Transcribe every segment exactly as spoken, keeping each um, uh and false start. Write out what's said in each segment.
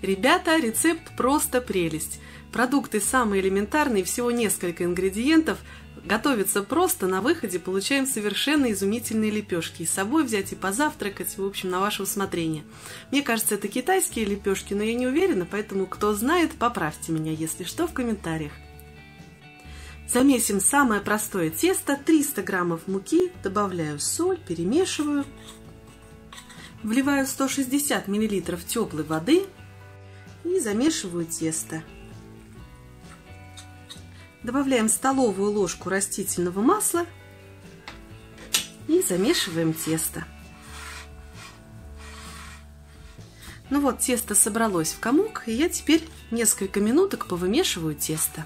Ребята, рецепт просто прелесть. Продукты самые элементарные, всего несколько ингредиентов. Готовится просто, на выходе получаем совершенно изумительные лепешки. И с собой взять и позавтракать, в общем, на ваше усмотрение. Мне кажется, это китайские лепешки, но я не уверена, поэтому, кто знает, поправьте меня, если что, в комментариях. Замесим самое простое тесто. триста граммов муки, добавляю соль, перемешиваю. Вливаю сто шестьдесят миллилитров теплой воды и замешиваю тесто. Добавляем столовую ложку растительного масла и замешиваем тесто. Ну вот, тесто собралось в комок, и я теперь несколько минуток повымешиваю тесто.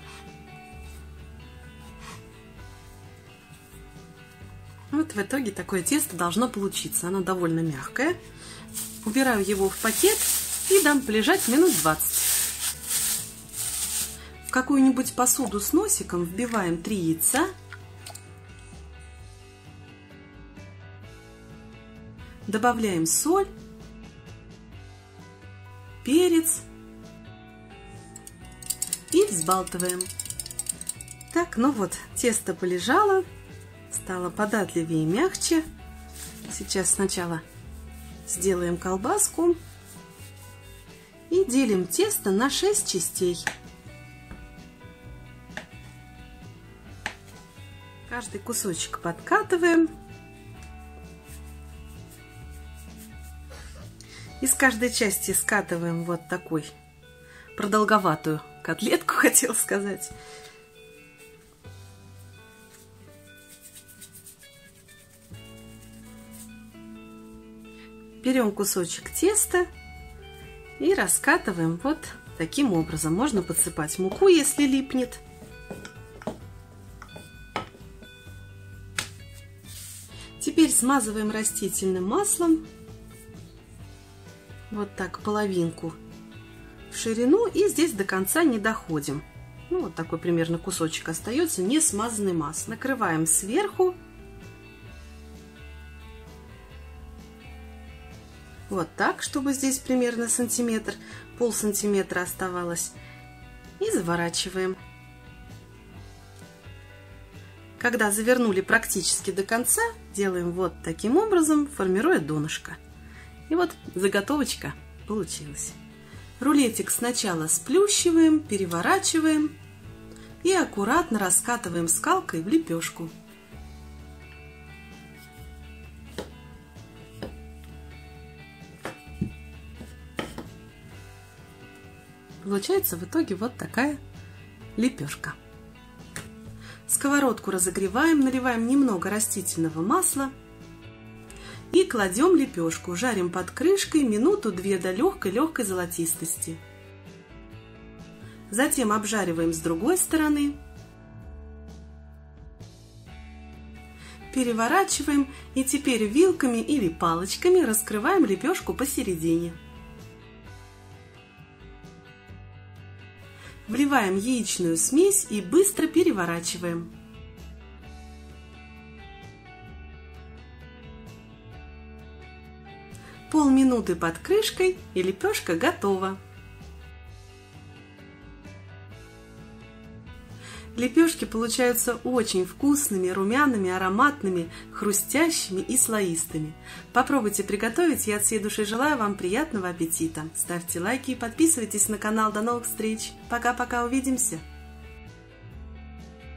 Вот в итоге такое тесто должно получиться. Оно довольно мягкое. Убираю его в пакет и дам полежать минут двадцать. В какую-нибудь посуду с носиком вбиваем три яйца. Добавляем соль, перец и взбалтываем. Так, ну вот, тесто полежало, стало податливее и мягче. Сейчас сначала сделаем колбаску и делим тесто на шесть частей. Каждый кусочек подкатываем. Из каждой части скатываем вот такой продолговатую котлетку, хотела сказать. Берем кусочек теста и раскатываем вот таким образом. Можно подсыпать муку, если липнет. Теперь смазываем растительным маслом. Вот так, половинку в ширину, и здесь до конца не доходим. Ну, вот такой примерно кусочек остается, не смазанный маслом. Накрываем сверху. Вот так, чтобы здесь примерно сантиметр, пол сантиметра оставалось. И заворачиваем. Когда завернули практически до конца, делаем вот таким образом, формируя донышко. И вот заготовочка получилась. Рулетик сначала сплющиваем, переворачиваем и аккуратно раскатываем скалкой в лепешку. Получается в итоге вот такая лепешка. Сковородку разогреваем, наливаем немного растительного масла и кладем лепешку. Жарим под крышкой минуту-две до легкой-легкой золотистости. Затем обжариваем с другой стороны. Переворачиваем и теперь вилками или палочками раскрываем лепешку посередине. Вливаем яичную смесь и быстро переворачиваем. Полминуты под крышкой, и лепешка готова. Лепешки получаются очень вкусными, румяными, ароматными, хрустящими и слоистыми. Попробуйте приготовить, я от всей души желаю вам приятного аппетита. Ставьте лайки и подписывайтесь на канал. До новых встреч. Пока-пока, увидимся.